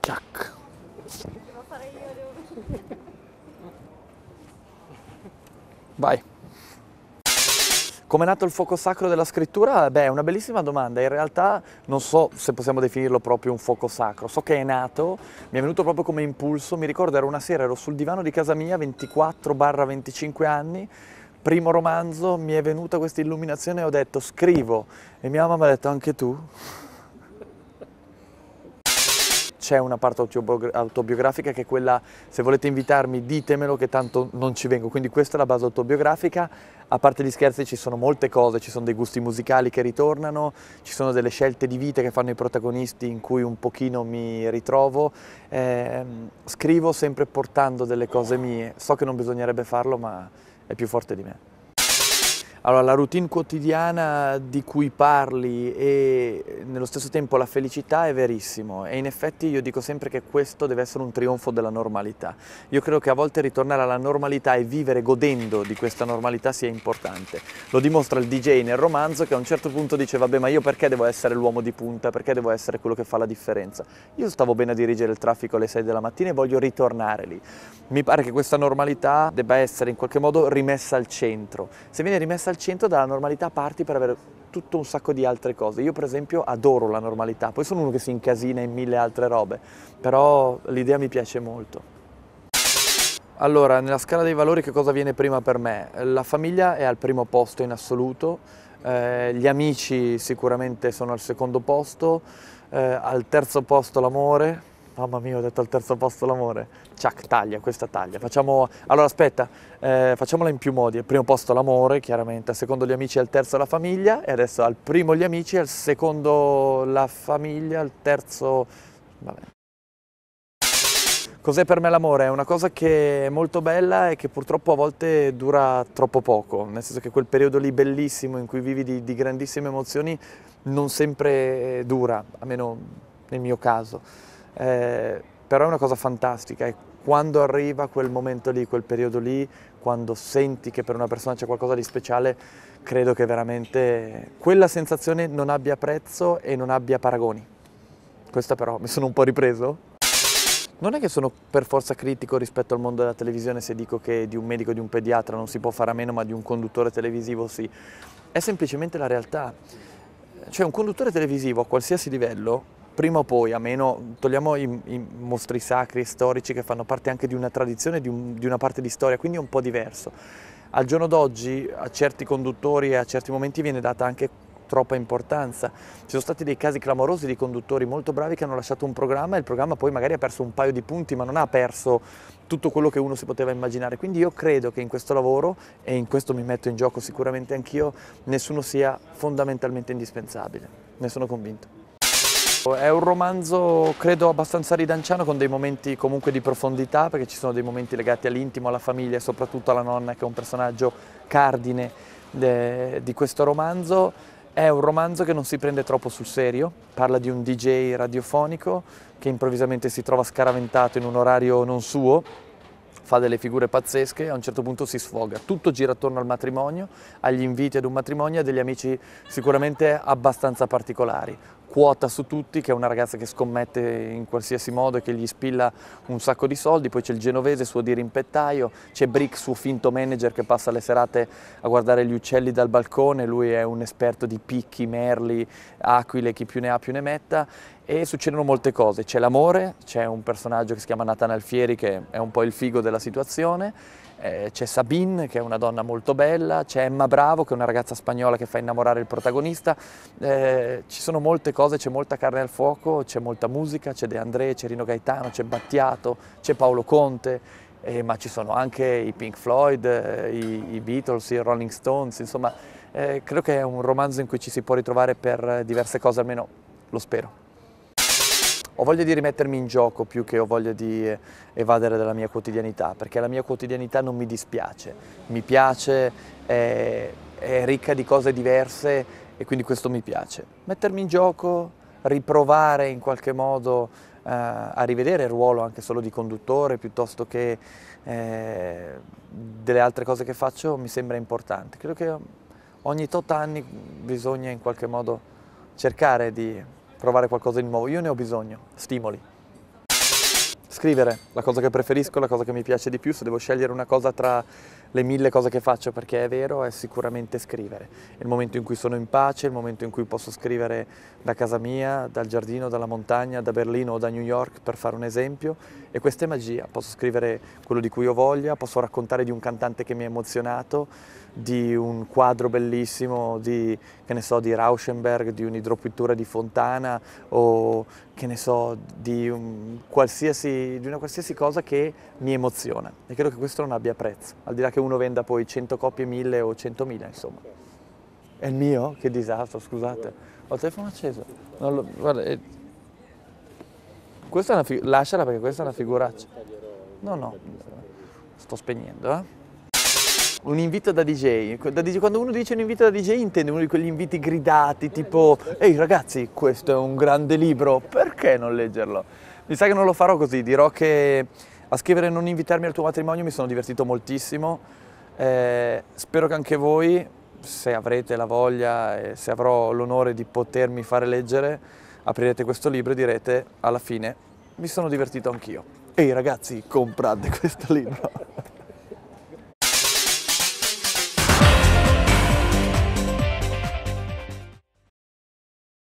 Ciac. Devo fare io, Vai. Come è nato il fuoco sacro della scrittura? Beh, è una bellissima domanda. In realtà non so se possiamo definirlo proprio un fuoco sacro. So che è nato, mi è venuto proprio come impulso. Mi ricordo, era una sera, ero sul divano di casa mia, 24-25 anni, primo romanzo, mi è venuta questa illuminazione e ho detto scrivo. E mia mamma mi ha detto anche tu? C'è una parte autobiografica che è quella, se volete invitarmi ditemelo che tanto non ci vengo, quindi questa è la base autobiografica. A parte gli scherzi ci sono molte cose, ci sono dei gusti musicali che ritornano, ci sono delle scelte di vita che fanno i protagonisti in cui un pochino mi ritrovo. Scrivo sempre portando delle cose mie, so che non bisognerebbe farlo ma è più forte di me. Allora, la routine quotidiana di cui parli e nello stesso tempo la felicità è verissimo e in effetti io dico sempre che questo deve essere un trionfo della normalità. Io credo che a volte ritornare alla normalità e vivere godendo di questa normalità sia importante. Lo dimostra il DJ nel romanzo che a un certo punto dice vabbè ma io perché devo essere l'uomo di punta, perché devo essere quello che fa la differenza? Io stavo bene a dirigere il traffico alle 6 della mattina e voglio ritornare lì. Mi pare che questa normalità debba essere in qualche modo rimessa al centro. Se viene rimessa al centro dalla normalità parti per avere tutto un sacco di altre cose. Io per esempio adoro la normalità, poi sono uno che si incasina in mille altre robe, però l'idea mi piace molto. Allora, nella scala dei valori che cosa viene prima per me? La famiglia è al primo posto in assoluto, gli amici sicuramente sono al secondo posto, al terzo posto l'amore. Mamma mia, ho detto al terzo posto l'amore. Ciac, taglia, questa taglia. Facciamo... Allora, aspetta, facciamola in più modi. Al primo posto l'amore, chiaramente, al secondo gli amici, al terzo la famiglia, e adesso al primo gli amici, al secondo la famiglia, al terzo... Vabbè. Cos'è per me l'amore? È una cosa che è molto bella e che purtroppo a volte dura troppo poco, nel senso che quel periodo lì bellissimo in cui vivi di grandissime emozioni non sempre dura, almeno nel mio caso. Però è una cosa fantastica e quando arriva quel momento lì, quel periodo lì, quando senti che per una persona c'è qualcosa di speciale, credo che veramente quella sensazione non abbia prezzo e non abbia paragoni. Questa però, mi sono un po' ripreso? Non è che sono per forza critico rispetto al mondo della televisione se dico che di un medico, di un pediatra non si può fare a meno, ma di un conduttore televisivo sì. È semplicemente la realtà. Cioè un conduttore televisivo a qualsiasi livello, prima o poi, a meno, togliamo i mostri sacri e storici che fanno parte anche di una tradizione, di una parte di storia, quindi è un po' diverso. Al giorno d'oggi a certi conduttori e a certi momenti viene data anche troppa importanza. Ci sono stati dei casi clamorosi di conduttori molto bravi che hanno lasciato un programma e il programma poi magari ha perso un paio di punti, ma non ha perso tutto quello che uno si poteva immaginare. Quindi io credo che in questo lavoro, e in questo mi metto in gioco sicuramente anch'io, nessuno sia fondamentalmente indispensabile. Ne sono convinto. È un romanzo, credo, abbastanza ridanciano, con dei momenti comunque di profondità, perché ci sono dei momenti legati all'intimo, alla famiglia e soprattutto alla nonna, che è un personaggio cardine di questo romanzo. È un romanzo che non si prende troppo sul serio, parla di un DJ radiofonico che improvvisamente si trova scaraventato in un orario non suo, fa delle figure pazzesche e a un certo punto si sfoga. Tutto gira attorno al matrimonio, agli inviti ad un matrimonio e a degli amici sicuramente abbastanza particolari. Quota su tutti, che è una ragazza che scommette in qualsiasi modo e che gli spilla un sacco di soldi, poi c'è il genovese, suo dirimpettaio, c'è Brick, suo finto manager che passa le serate a guardare gli uccelli dal balcone, lui è un esperto di picchi, merli, aquile, chi più ne ha più ne metta, e succedono molte cose. C'è l'amore, c'è un personaggio che si chiama Nathan Alfieri che è un po' il figo della situazione, c'è Sabine che è una donna molto bella, c'è Emma Bravo che è una ragazza spagnola che fa innamorare il protagonista, ci sono molte cose, c'è molta carne al fuoco, c'è molta musica, c'è De André, c'è Rino Gaetano, c'è Battiato, c'è Paolo Conte, ma ci sono anche i Pink Floyd, i Beatles, i Rolling Stones, insomma credo che è un romanzo in cui ci si può ritrovare per diverse cose, almeno lo spero. Ho voglia di rimettermi in gioco più che ho voglia di evadere dalla mia quotidianità, perché la mia quotidianità non mi dispiace, mi piace, è ricca di cose diverse e quindi questo mi piace. Mettermi in gioco, riprovare in qualche modo a rivedere il ruolo anche solo di conduttore piuttosto che delle altre cose che faccio mi sembra importante. Credo che ogni tot anni bisogna in qualche modo cercare di provare qualcosa di nuovo. Io ne ho bisogno, stimoli. Scrivere, la cosa che preferisco, la cosa che mi piace di più, se devo scegliere una cosa tra le 1000 cose che faccio perché è vero, è sicuramente scrivere. È il momento in cui sono in pace, il momento in cui posso scrivere da casa mia, dal giardino, dalla montagna, da Berlino o da New York, per fare un esempio, e questa è magia. Posso scrivere quello di cui ho voglia, posso raccontare di un cantante che mi ha emozionato, di un quadro bellissimo, che ne so, di Rauschenberg, di un'idropittura di Fontana o che ne so, di una qualsiasi cosa che mi emoziona, e credo che questo non abbia prezzo, al di là che uno venda poi 100 copie, 1000 o 100.000, insomma. È il mio? Che disastro, scusate. Ho il telefono acceso. Guarda, questa è lasciala perché questa è una figuraccia. No, no, sto spegnendo, eh. Un invito da DJ. Quando uno dice un invito da DJ intende uno di quegli inviti gridati, tipo «Ehi ragazzi, questo è un grande libro, perché non leggerlo?» Mi sa che non lo farò così, dirò che a scrivere «Non invitarmi al tuo matrimonio» mi sono divertito moltissimo. Spero che anche voi, se avrete la voglia e se avrò l'onore di potermi fare leggere, aprirete questo libro e direte alla fine «Mi sono divertito anch'io». Ehi ragazzi, comprate questo libro!